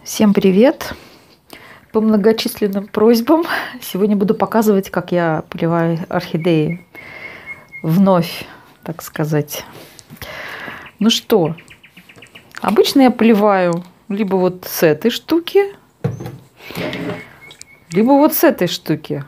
Всем привет! По многочисленным просьбам сегодня буду показывать, как я поливаю орхидеи вновь, так сказать. Ну что, обычно я поливаю либо вот с этой штуки, либо вот с этой штуки.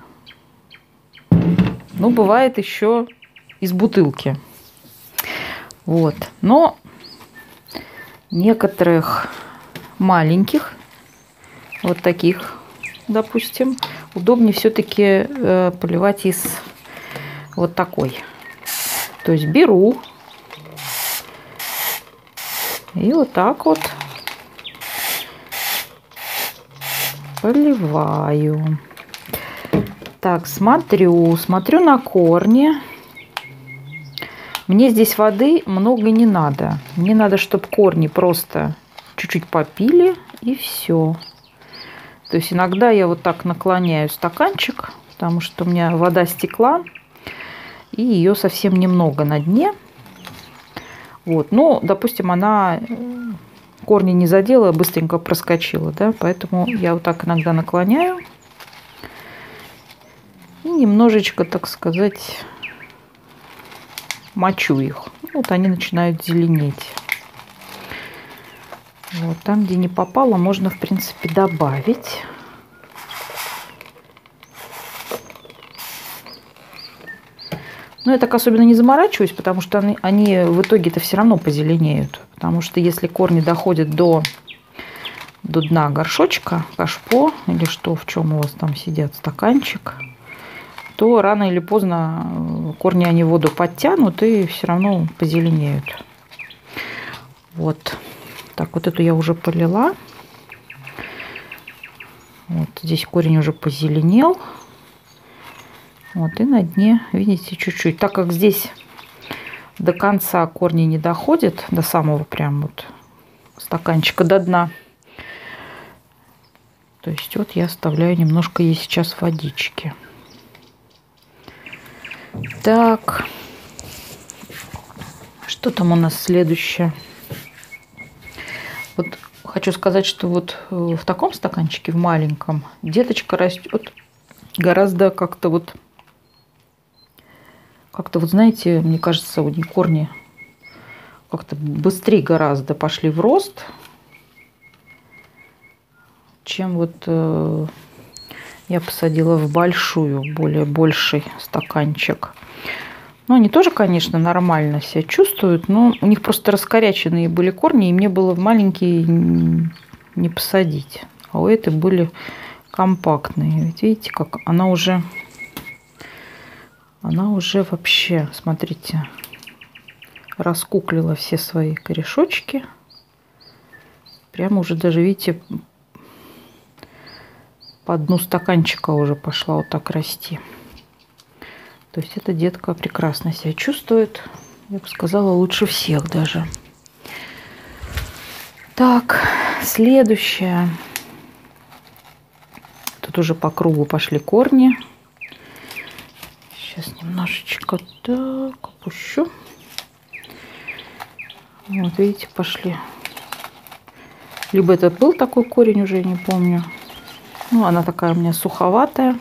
Ну, бывает еще из бутылки. Вот. Но некоторых маленьких, вот таких, допустим, удобнее все-таки поливать из вот такой. То есть беру и вот так вот поливаю. Так, смотрю на корни. Мне здесь воды много не надо. Мне надо, чтобы корни просто чуть-чуть попили, и все. То есть иногда я вот так наклоняю стаканчик, потому что у меня вода стекла, и ее совсем немного на дне. Вот. Ну, допустим, она корни не задела, быстренько проскочила, да, поэтому я вот так иногда наклоняю и немножечко, так сказать, мочу их. Вот они начинают зеленеть. Вот, там, где не попало, можно, в принципе, добавить. Но я так особенно не заморачиваюсь, потому что они в итоге-то все равно позеленеют. Потому что если корни доходят до дна горшочка, кашпо или что, в чем у вас там сидят, стаканчик, то рано или поздно корни они воду подтянут и все равно позеленеют. Вот. Так, вот эту я уже полила. Вот здесь корень уже позеленел. Вот, и на дне, видите, чуть-чуть. Так как здесь до конца корни не доходят, до самого прям вот стаканчика, до дна. То есть вот я оставляю немножко ей сейчас водички. Так. Что там у нас следующее? Вот хочу сказать, что вот в таком стаканчике, в маленьком, деточка растет гораздо как-то вот, знаете, мне кажется, у нее корни как-то быстрее гораздо пошли в рост, чем вот я посадила в больший стаканчик. Ну, они тоже, конечно, нормально себя чувствуют, но у них просто раскоряченные были корни, и мне было в маленькие не посадить. А у этой были компактные. Ведь видите, как она уже вообще, смотрите, раскуклила все свои корешочки. Прямо уже даже, видите, по дну стаканчика уже пошла вот так расти. То есть эта детка прекрасно себя чувствует. Я бы сказала, лучше всех даже. Так, следующее. Тут уже по кругу пошли корни. Сейчас немножечко так опущу. Вот видите, пошли. Либо это был такой корень, уже не помню. Ну, она такая у меня суховатая.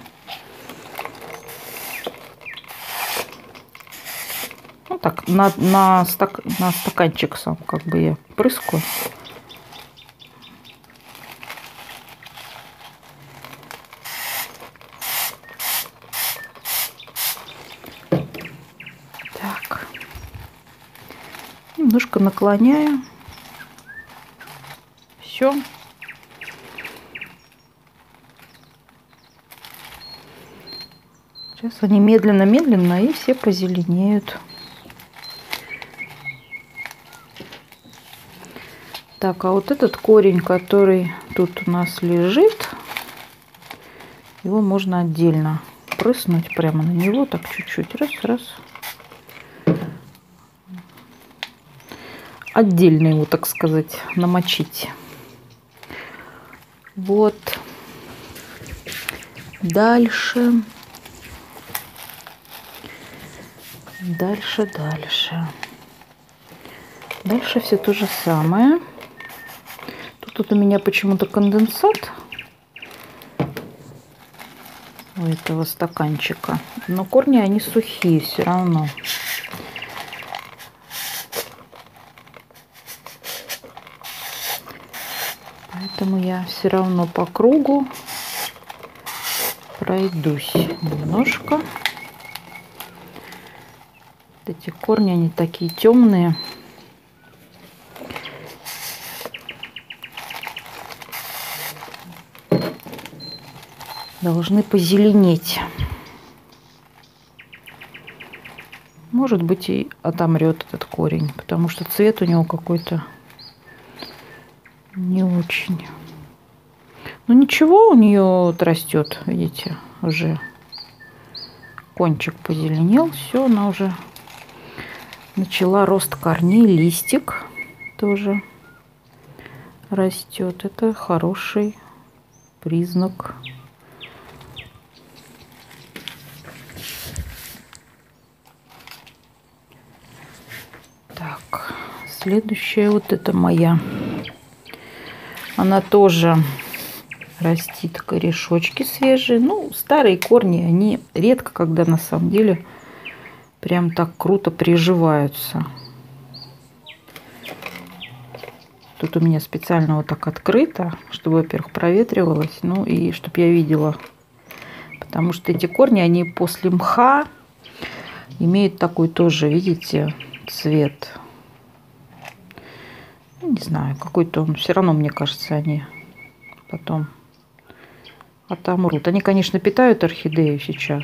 Ну, так, на стаканчик сам как бы я прыскаю. Так. Немножко наклоняю. Все. Сейчас они медленно-медленно и все позеленеют. Так, а вот этот корень, который тут у нас лежит, его можно отдельно прыснуть прямо на него, так чуть-чуть, раз. Отдельно его, так сказать, намочить. Вот. Дальше. Дальше все то же самое. Тут Тут у меня почему-то конденсат у этого стаканчика, но корни они сухие все равно. Поэтому я все равно по кругу пройдусь немножко. Вот эти корни, они такие темные. Должны позеленеть. Может быть, и отомрет этот корень, потому что цвет у него какой-то не очень. Ну ничего, у нее вот растет, видите, уже кончик позеленел, все, она уже начала рост корней, листик тоже растет. Это хороший признак. Так, следующая вот это моя. Она тоже растит корешочки свежие. Ну, старые корни, они редко, когда на самом деле прям так круто приживаются. Тут у меня специально вот так открыто, чтобы, во-первых, проветривалось, ну и чтобы я видела. Потому что эти корни, они после мха имеют такой тоже, видите, цвет. Не знаю, какой-то он, все равно, мне кажется, они потом отомрут. Они, конечно, питают орхидею сейчас,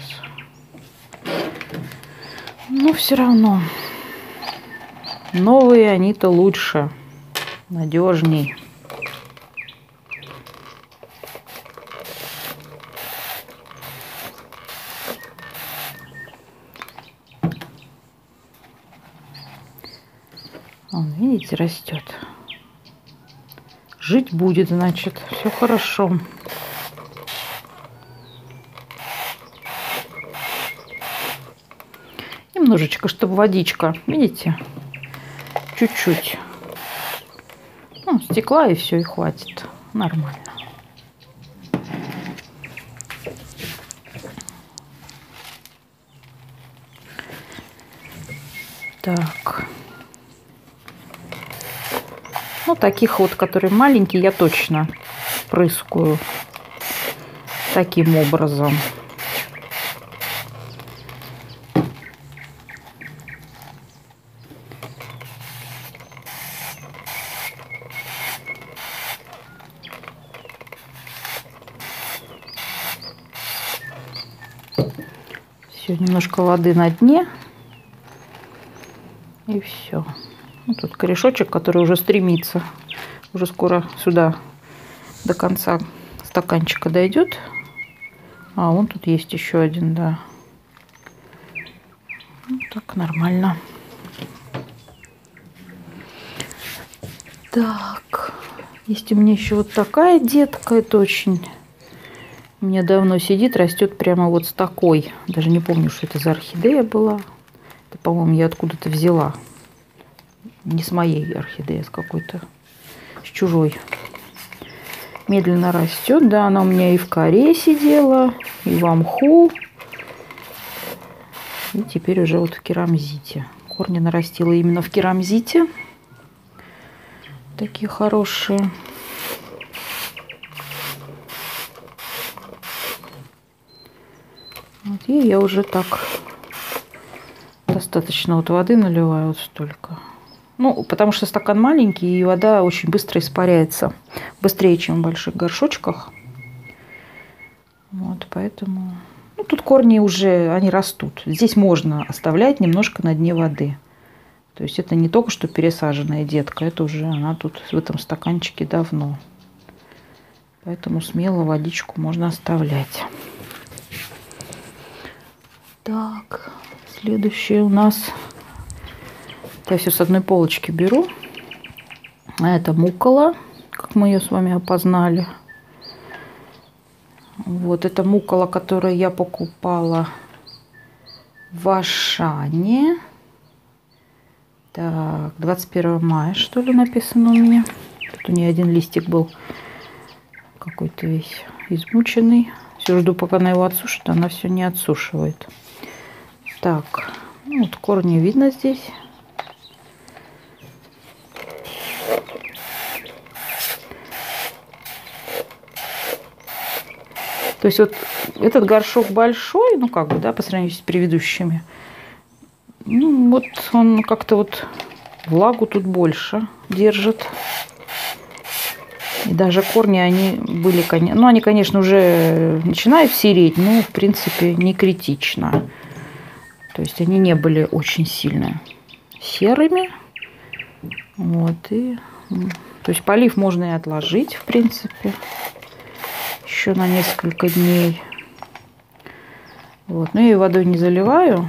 но все равно новые они-то лучше, надежней. Он, видите, растет. Жить будет, значит, все хорошо. Немножечко, чтобы водичка, видите, чуть-чуть. Ну, стекла и все, и хватит. Нормально. Так. Ну, таких вот, которые маленькие, я точно прыскаю таким образом. Все, немножко воды на дне. И все. Вот тут корешочек, который уже стремится. Уже скоро сюда до конца стаканчика дойдет. А вон тут есть еще один, да. Ну, так, нормально. Так. Есть у меня еще вот такая детка. Это очень... У меня давно сидит, растет прямо вот с такой. Даже не помню, что это за орхидея была. Это, по-моему, я откуда-то взяла. Не с моей орхидеи, а с какой-то, с чужой. Медленно растет. Да, она у меня и в коре сидела, и в мху. И теперь уже вот в керамзите. Корни нарастила именно в керамзите. Такие хорошие. Вот, и я уже так достаточно вот воды наливаю, вот столько. Ну, потому что стакан маленький, и вода очень быстро испаряется. Быстрее, чем в больших горшочках. Вот, поэтому... Ну, тут корни уже, они растут. Здесь можно оставлять немножко на дне воды. То есть это не только что пересаженная детка, это уже она тут в этом стаканчике давно. Поэтому смело водичку можно оставлять. Так, следующее у нас... Я все с одной полочки беру. А это мукола, как мы ее с вами опознали. Вот это мукола, которую я покупала в Ашане. Так, 21 мая, что ли, написано у меня. Тут у нее один листик был какой-то весь измученный. Все жду, пока она его отсушит, она все не отсушивает. Так, ну, вот корни видно здесь. То есть вот этот горшок большой, ну как бы, да, по сравнению с предыдущими. Ну вот он как-то вот влагу тут больше держит. И даже корни, они были, ну они, конечно, уже начинают сереть, но в принципе не критично. То есть они не были очень сильно серыми. Вот, и, то есть полив можно и отложить, в принципе, еще на несколько дней. Вот, но я ее водой не заливаю.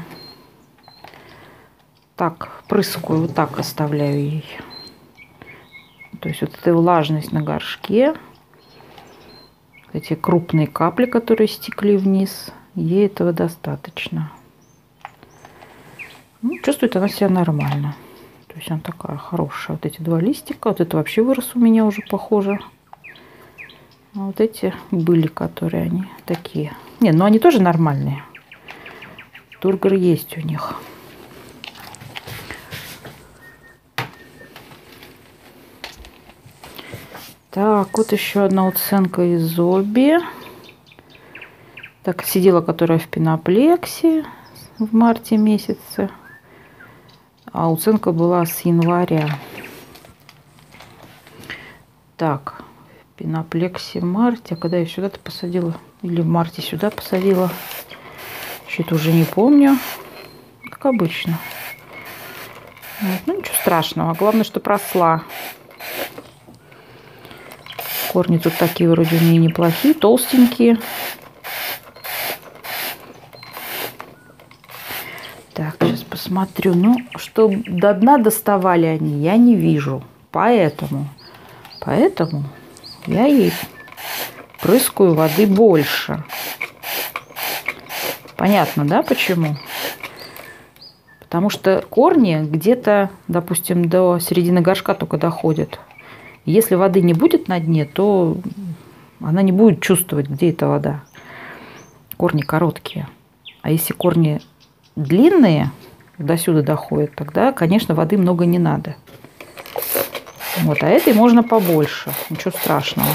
Так, прыскаю, вот так оставляю ей. То есть вот эта влажность на горшке, эти крупные капли, которые стекли вниз, ей этого достаточно. Ну, чувствует она себя нормально. То есть она такая хорошая. Вот эти два листика, вот это вообще вырос у меня уже похоже. А вот эти были, которые они такие. Не, ну они тоже нормальные. Тургор есть у них. Так, вот еще одна уценка из Оби. Так, сидела, которая в пеноплексе в марте месяце. А уценка была с января. Так, в пеноплексе в марте. А когда я сюда-то посадила? Или в марте сюда посадила? Что-то уже не помню. Как обычно. Вот, ну, ничего страшного. Главное, что росла. Корни тут такие вроде у нее неплохие, толстенькие. Так, сейчас посмотрю. Ну, что до дна доставали они, я не вижу. Поэтому я ей прыскаю воды больше. Понятно, да, почему? Потому что корни где-то, допустим, до середины горшка только доходят. Если воды не будет на дне, то она не будет чувствовать, где эта вода. Корни короткие. А если корни длинные, до сюда доходят, тогда, конечно, воды много не надо. Вот, а этой можно побольше. Ничего страшного.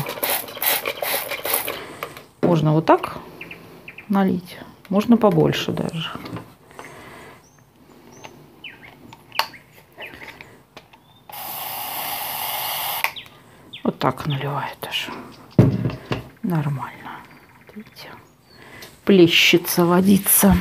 Можно вот так налить. Можно побольше даже. Вот так наливаю даже. Нормально. Видите? Плещется водица.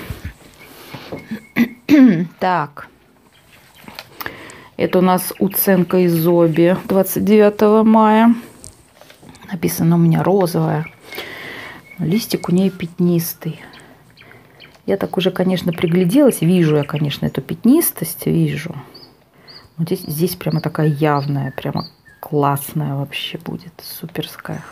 Так. Это у нас уценка из Оби 29 мая. Написано у меня розовая. Листик у нее пятнистый. Я так уже, конечно, пригляделась. Вижу я, конечно, эту пятнистость. Вижу. Вот здесь прямо такая явная, прямо классная вообще будет. Суперская.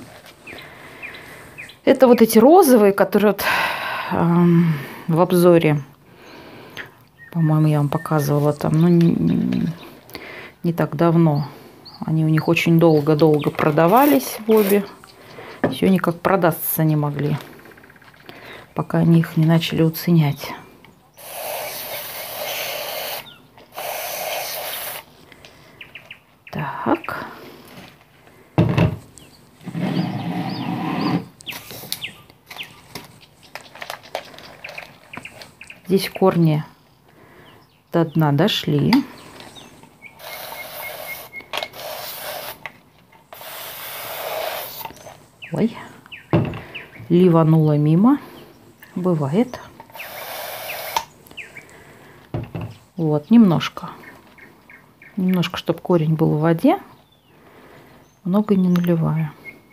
Это вот эти розовые, которые вот, в обзоре, по-моему, я вам показывала там, ну, не так давно. Они у них очень долго-долго продавались в Оби. Все никак продастся не могли, пока они их не начали уценять. Так. Здесь корни до дна дошли. Ой, ливанула мимо. Бывает. Вот, немножко. Немножко, чтобы корень был в воде. Много не наливаю.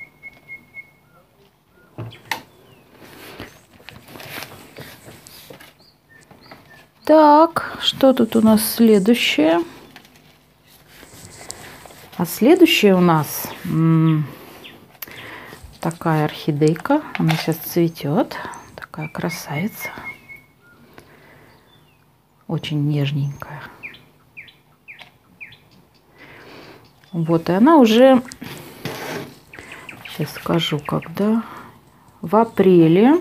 Так, что тут у нас следующее? А следующее у нас такая орхидейка. Она сейчас цветет. Такая красавица. Очень нежненькая. Вот, и она уже, сейчас скажу, когда, в апреле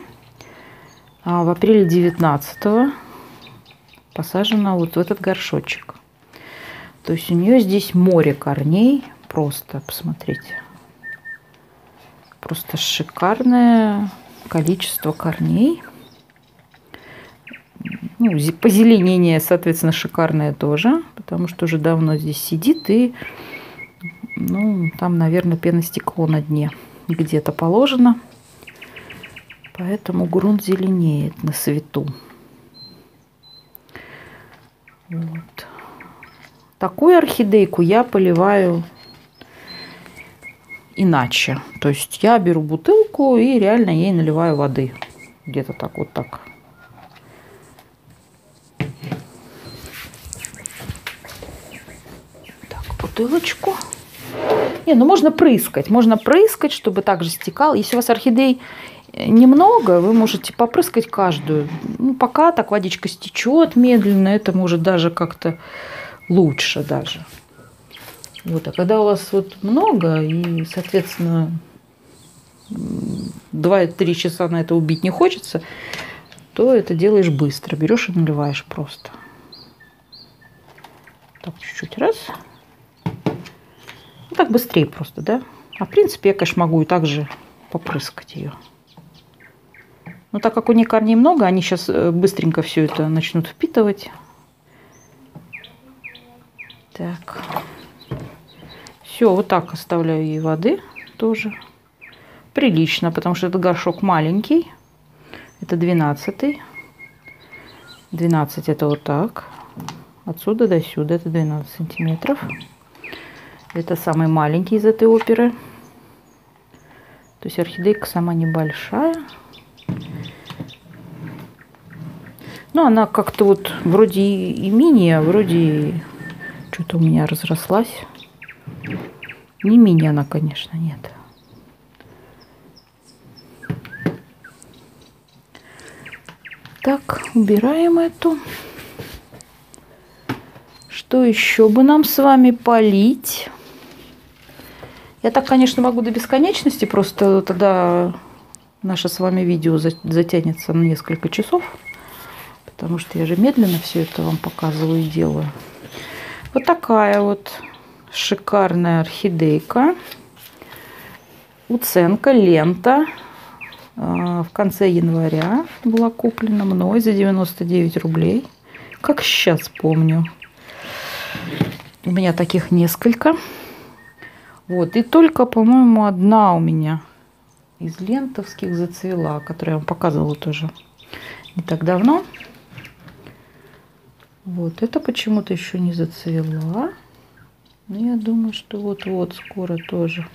19-го посажена вот в этот горшочек. То есть у нее здесь море корней, просто, посмотрите. Просто шикарное количество корней. Ну, позеленение, соответственно, шикарное тоже, потому что уже давно здесь сидит, и ну, там, наверное, пеностекло на дне где-то положено. Поэтому грунт зеленеет на свету. Вот. Такую орхидейку я поливаю иначе. То есть я беру бутылку и реально ей наливаю воды. Где-то так, вот так. Так, бутылочку. Не, ну можно прыскать, чтобы также стекал. Если у вас орхидей немного, вы можете попрыскать каждую. Ну, пока так водичка стечет медленно, это может даже как-то лучше даже. Вот, а когда у вас вот много, и, соответственно, 2-3 часа на это убить не хочется, то это делаешь быстро. Берешь и наливаешь просто. Так, чуть-чуть раз. Ну, так быстрее просто, да? А в принципе, я, конечно, могу и так же попрыскать ее. Но так как у них корней много, они сейчас быстренько все это начнут впитывать. Так. Все, вот так оставляю ей воды тоже. Прилично, потому что этот горшок маленький. Это 12-й. 12 это вот так. Отсюда до сюда это 12 сантиметров. Это самый маленький из этой оперы. То есть орхидейка сама небольшая. Но она как-то вот вроде и мини, а вроде что-то у меня разрослась. Не мини она, конечно, нет. Так, убираем эту. Что еще бы нам с вами полить? Я так, конечно, могу до бесконечности, просто тогда наше с вами видео затянется на несколько часов, потому что я же медленно все это вам показываю и делаю. Вот такая вот шикарная орхидейка. Уценка, лента. В конце января была куплена мной за 99 рублей. Как сейчас помню. У меня таких несколько. Вот. И только, по-моему, одна у меня из лентовских зацвела, которую я вам показывала тоже не так давно. Вот. Это почему-то еще не зацвела. Но я думаю, что вот-вот скоро тоже.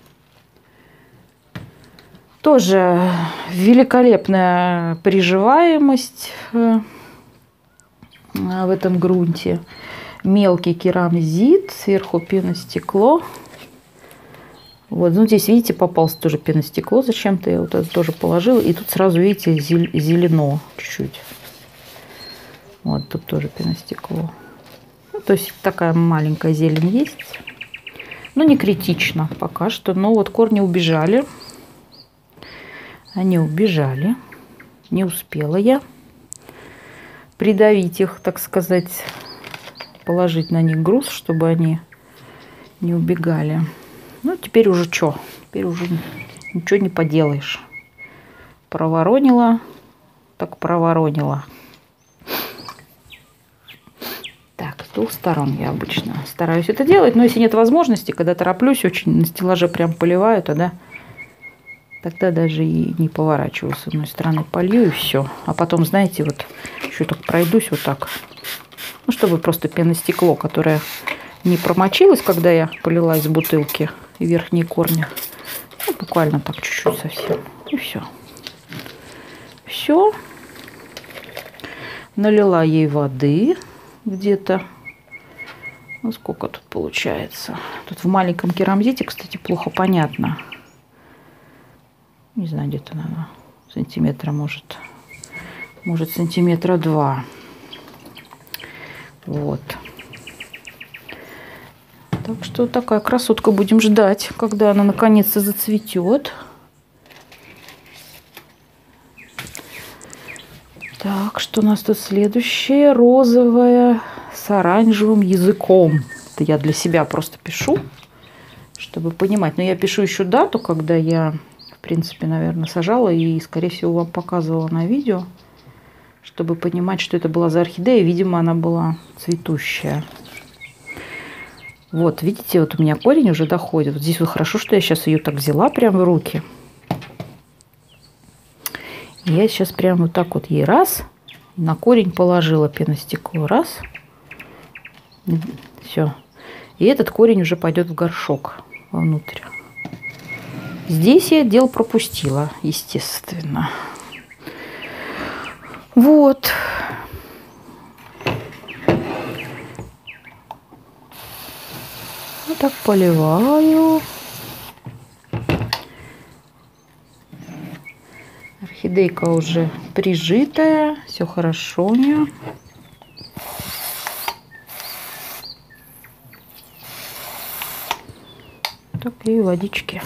Тоже великолепная приживаемость в этом грунте. Мелкий керамзит, сверху пеностекло. Вот, ну здесь, видите, попалось тоже пеностекло. Зачем-то я вот это тоже положила. И тут сразу, видите, зелено чуть-чуть. Вот тут тоже пеностекло. Ну, то есть такая маленькая зелень есть. Но не критично пока что. Но вот корни убежали. Они убежали. Не успела я придавить их, так сказать, положить на них груз, чтобы они не убегали. Ну, теперь уже что? Теперь уже ничего не поделаешь. Проворонила, так проворонила. Так, с двух сторон я обычно стараюсь это делать. Но если нет возможности, когда тороплюсь, очень на стеллаже прям поливаю, тогда даже и не поворачиваю. С одной стороны полью и все. А потом, знаете, вот еще так пройдусь вот так. Ну, чтобы просто пеностекло, которое не промочилось, когда я полила из бутылки, и верхние корни. Ну, буквально так чуть-чуть совсем. И все. Все. Налила ей воды где-то. Ну, сколько тут получается? Тут в маленьком керамзите, кстати, плохо понятно. Не знаю, где-то, наверное, сантиметра, может сантиметра 2. Вот. Так что такая красотка. Будем ждать, когда она наконец-то зацветет. Так, что у нас тут следующее? Розовая с оранжевым языком. Это я для себя просто пишу, чтобы понимать. Но я пишу еще дату, когда я, в принципе, наверное, сажала и, скорее всего, вам показывала на видео, чтобы понимать, что это была за орхидея. Видимо, она была цветущая. Вот, видите, вот у меня корень уже доходит. Вот здесь вот хорошо, что я сейчас ее так взяла прямо в руки. Я сейчас прямо вот так вот ей раз, на корень положила пеностекло, раз. Все. И этот корень уже пойдет в горшок вовнутрь. Здесь я дело пропустила, естественно. Вот. Вот так поливаю. Орхидейка уже прижитая, все хорошо у нее. Так, и водички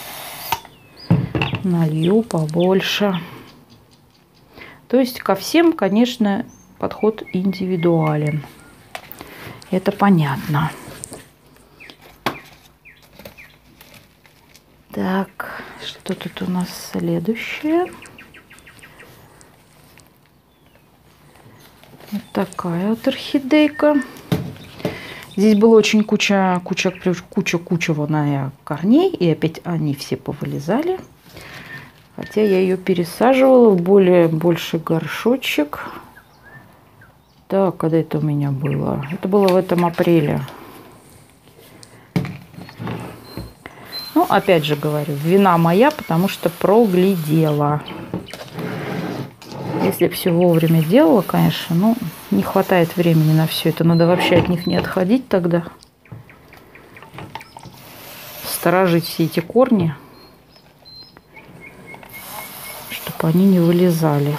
налью побольше. То есть ко всем, конечно, подход индивидуален. Это понятно. Так, что тут у нас следующее? Вот такая вот орхидейка. Здесь было очень куча корней, и опять они все повылезали. Хотя я ее пересаживала в больший горшочек. Так, когда это у меня было? Это было в этом апреле. Ну, опять же говорю, вина моя, потому что проглядела. Если бы все вовремя делала, конечно, ну, не хватает времени на все это. Надо вообще от них не отходить тогда. Сторожить все эти корни, чтобы они не вылезали.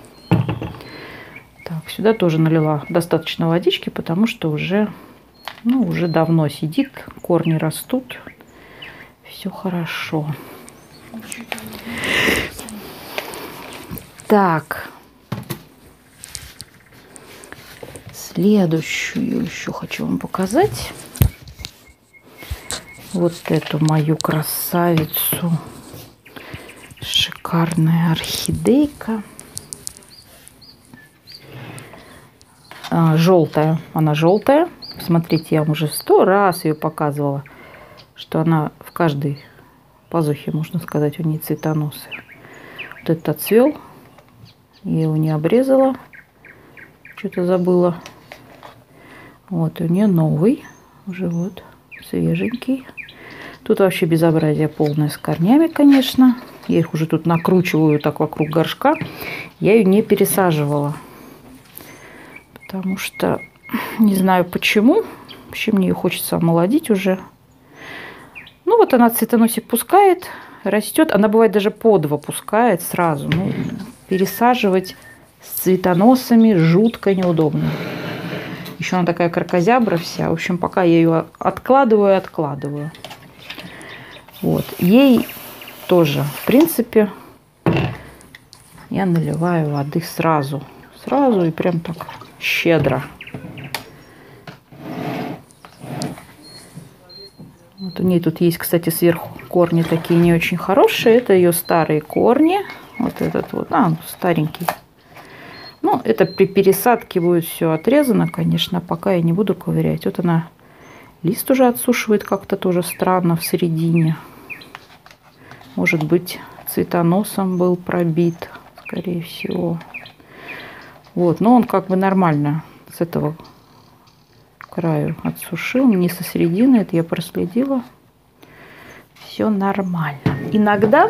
Так, сюда тоже налила достаточно водички, потому что уже, ну, уже давно сидит, корни растут. Все хорошо. Так. Следующую еще хочу вам показать. Вот эту мою красавицу. Шикарная орхидейка. Желтая. Она желтая. Смотрите, я вам уже 100 раз ее показывала, что она в каждой пазухе, можно сказать, у нее цветоносы. Вот этот отцвел. Я его не обрезала. Что-то забыла. Вот, у нее новый. Уже вот, свеженький. Тут вообще безобразие полное с корнями, конечно. Я их уже тут накручиваю так вокруг горшка. Я ее не пересаживала. Потому что не знаю почему. Вообще мне ее хочется омолодить уже. Ну вот она цветоносик пускает, растет. Она бывает даже по 2 пускает сразу. Ну, пересаживать с цветоносами жутко неудобно. Еще она такая кракозябра вся. В общем, пока я ее откладываю. Вот. Ей тоже, в принципе, я наливаю воды сразу. Сразу и прям так щедро. Вот у нее тут есть, кстати, сверху корни такие не очень хорошие. Это ее старые корни. Вот этот вот, старенький. Ну, это при пересадке будет все отрезано, конечно, пока я не буду ковырять. Вот она, лист уже отсушивает как-то тоже странно в середине. Может быть, цветоносом был пробит, скорее всего. Вот, но он как бы нормально с этого краю отсушил, не со середины, это я проследила. Все нормально. Иногда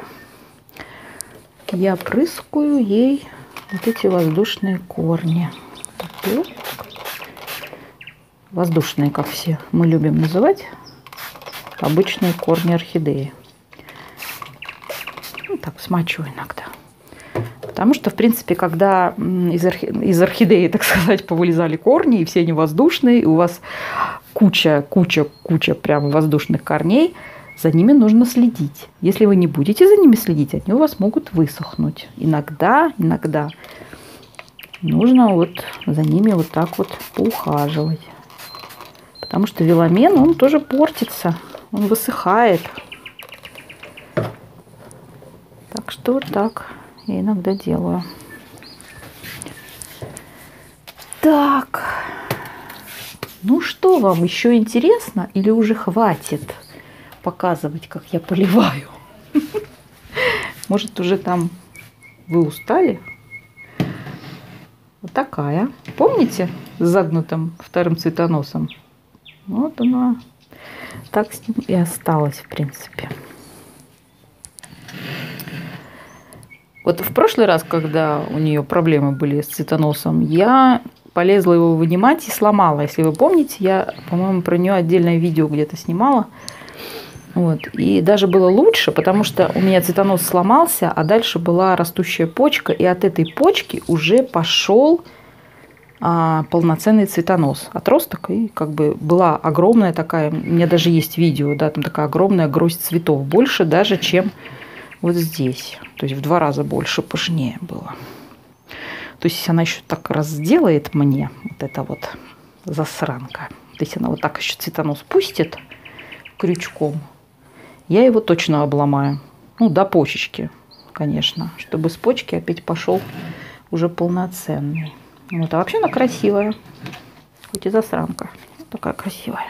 я прыскаю ей вот эти воздушные корни. Такие. Воздушные, как все мы любим называть, обычные корни орхидеи. Ну, так, смачиваю иногда. Потому что, в принципе, когда из орхидеи, так сказать, повылезали корни, и все они воздушные, и у вас куча прям воздушных корней, за ними нужно следить. Если вы не будете за ними следить, они у вас могут высохнуть. Иногда нужно вот за ними вот так вот поухаживать. Потому что веломен, он тоже портится, он высыхает. Так что вот так я иногда делаю. Так, ну что вам еще интересно или уже хватит показывать, как я поливаю? Может, уже там вы устали? Вот такая. Помните с загнутым вторым цветоносом? Вот она так с ним и осталась, в принципе. Вот в прошлый раз, когда у нее проблемы были с цветоносом, я полезла его вынимать и сломала. Если вы помните, я, по-моему, про нее отдельное видео где-то снимала. Вот. И даже было лучше, потому что у меня цветонос сломался, а дальше была растущая почка, и от этой почки уже пошел полноценный цветонос. Отросток, и как бы была огромная такая, у меня даже есть видео, да, там такая огромная гроздь цветов, больше даже, чем вот здесь. То есть в 2 раза больше, пышнее было. То есть если она еще так разделает мне, вот эта вот засранка, то есть она вот так еще цветонос пустит крючком, я его точно обломаю. Ну, до почечки, конечно, чтобы с почки опять пошел уже полноценный. Вот, а вообще она красивая, хоть и засранка, такая красивая.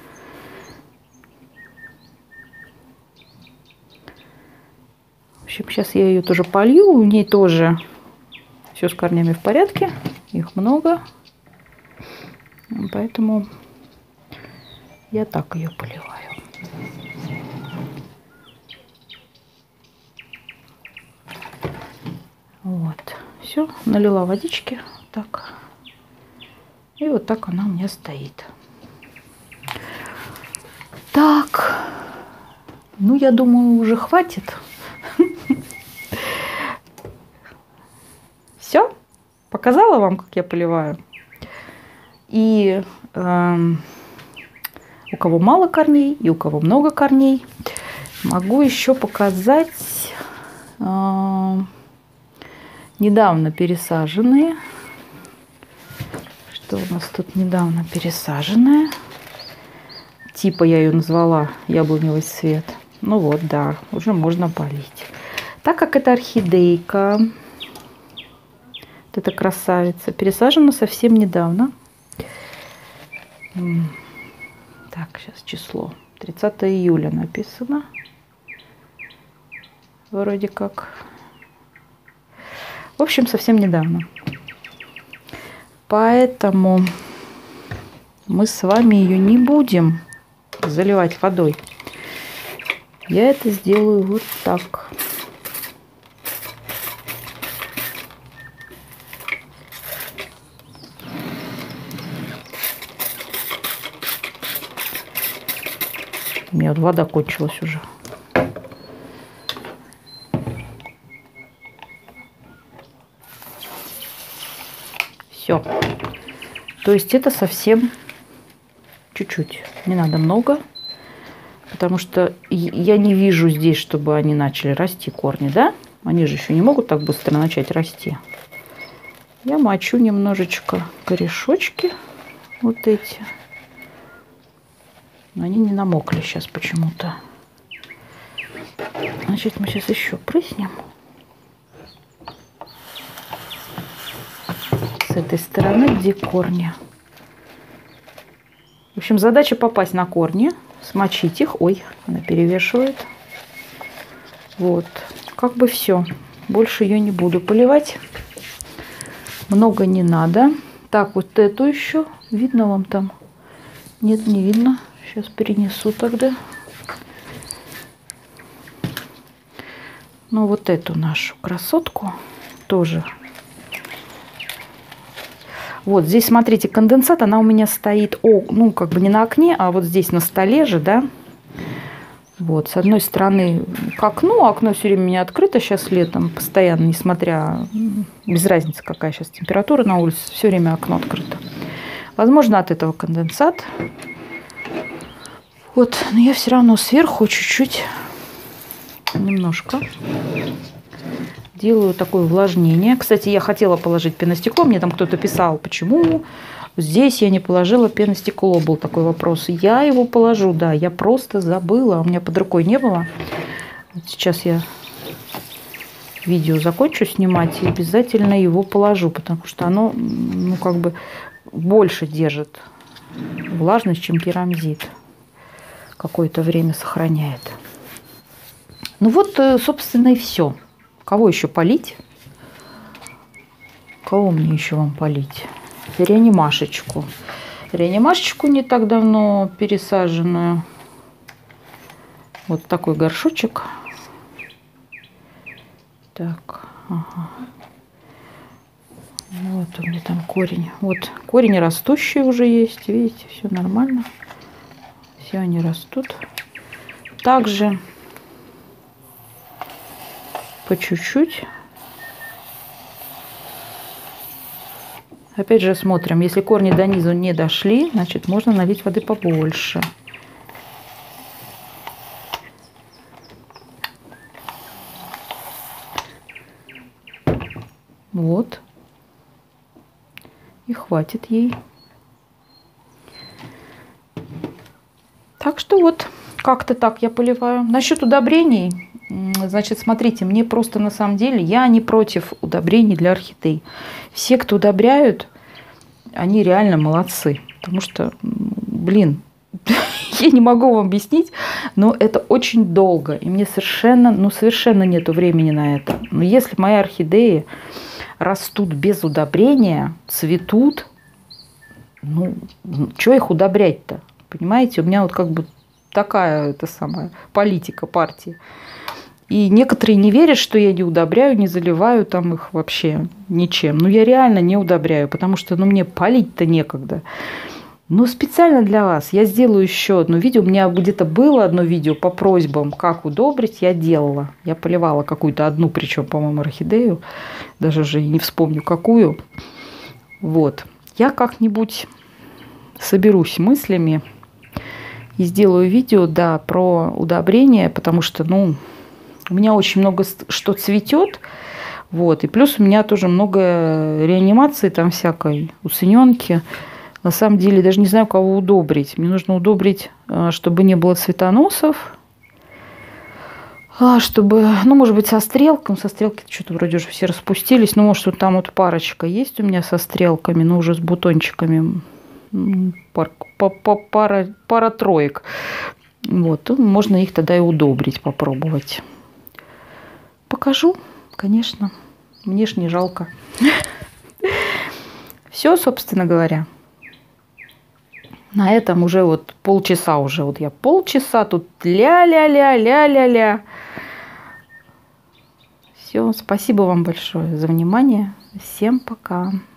В общем, сейчас я ее тоже полью, у ней тоже все с корнями в порядке, их много, поэтому я так ее поливаю. Вот, все, налила водички, так, и вот так она у меня стоит. Так, ну я думаю, уже хватит. Все, показала вам, как я поливаю. И у кого мало корней, и у кого много корней, могу еще показать недавно пересаженные. Что у нас тут недавно пересаженная? Типа я ее назвала яблоневый цвет. Ну вот, да, уже можно полить. Так как это орхидейка, вот эта красавица, пересажена совсем недавно. Так, сейчас число. 30 июля написано. Вроде как. В общем, совсем недавно. Поэтому мы с вами ее не будем заливать водой. Я это сделаю вот так. У меня вот вода кончилась уже. Все. То есть это совсем чуть-чуть. Не надо много. Потому что я не вижу здесь, чтобы они начали расти, корни, да? Они же еще не могут так быстро начать расти. Я мочу немножечко корешочки. Вот эти. Но они не намокли сейчас почему-то. Значит, мы сейчас еще прыснем. С этой стороны, где корни. В общем, задача попасть на корни, смочить их. Ой, она перевешивает. Вот. Как бы все. Больше ее не буду поливать. Много не надо. Так, вот эту еще. Видно вам там? Нет, не видно. Сейчас перенесу тогда. Ну, вот эту нашу красотку тоже. Вот здесь, смотрите, конденсат, она у меня стоит, ну, как бы не на окне, а вот здесь на столе же, да. Вот, с одной стороны к окну, окно все время у меня открыто сейчас летом, постоянно, несмотря, без разницы, какая сейчас температура на улице, все время окно открыто. Возможно, от этого конденсат. Вот, но я все равно сверху чуть-чуть, немножко делаю такое увлажнение. Кстати, я хотела положить пеностекло. Мне там кто-то писал, почему здесь я не положила пеностекло. Был такой вопрос. Я его положу, да. Я просто забыла. У меня под рукой не было. Вот сейчас я видео закончу снимать и обязательно его положу, потому что оно, ну, как бы больше держит влажность, чем керамзит. Какое-то время сохраняет. Ну вот, собственно, и все. Кого еще полить? Кого мне еще вам полить? Реанимашечку. Реанимашечку не так давно пересаженную. Вот такой горшочек. Так, ага. Вот у меня там корень. Вот корень растущий уже есть. Видите, все нормально. Все они растут. Также по чуть-чуть. Опять же смотрим. Если корни до низу не дошли, значит можно налить воды побольше. Вот. И хватит ей. Так что вот, как-то так я поливаю. Насчет удобрений, значит, смотрите, мне просто на самом деле, я не против удобрений для орхидей. Все, кто удобряют, они реально молодцы. Потому что, блин, я не могу вам объяснить, но это очень долго. И мне совершенно, ну, совершенно нету времени на это. Но если мои орхидеи растут без удобрения, цветут, ну, что их удобрять-то? Понимаете, у меня вот как бы такая это самая политика партии. И некоторые не верят, что я не удобряю, не заливаю там их вообще ничем. Ну, я реально не удобряю, потому что, ну, мне полить-то некогда. Но специально для вас я сделаю еще одно видео. У меня где-то было одно видео по просьбам, как удобрить, я делала. Я поливала какую-то одну, причем, по-моему, орхидею. Даже уже не вспомню, какую. Вот. Я как-нибудь соберусь мыслями и сделаю видео, да, про удобрение, потому что, ну, у меня очень много что цветет, вот, и плюс у меня тоже много реанимации там всякой, уцененки. На самом деле даже не знаю, кого удобрить. Мне нужно удобрить, чтобы не было цветоносов, чтобы, ну, может быть, со стрелками. Со стрелки что-то вроде уже все распустились, но может вот там вот парочка есть у меня со стрелками, но уже с бутончиками. Пара троек. Вот, можно их тогда и удобрить, попробовать. Покажу, конечно. Мне ж не жалко. Все, собственно говоря. На этом уже вот полчаса уже. Вот я полчаса тут ля-ля-ля. Все, спасибо вам большое за внимание. Всем пока.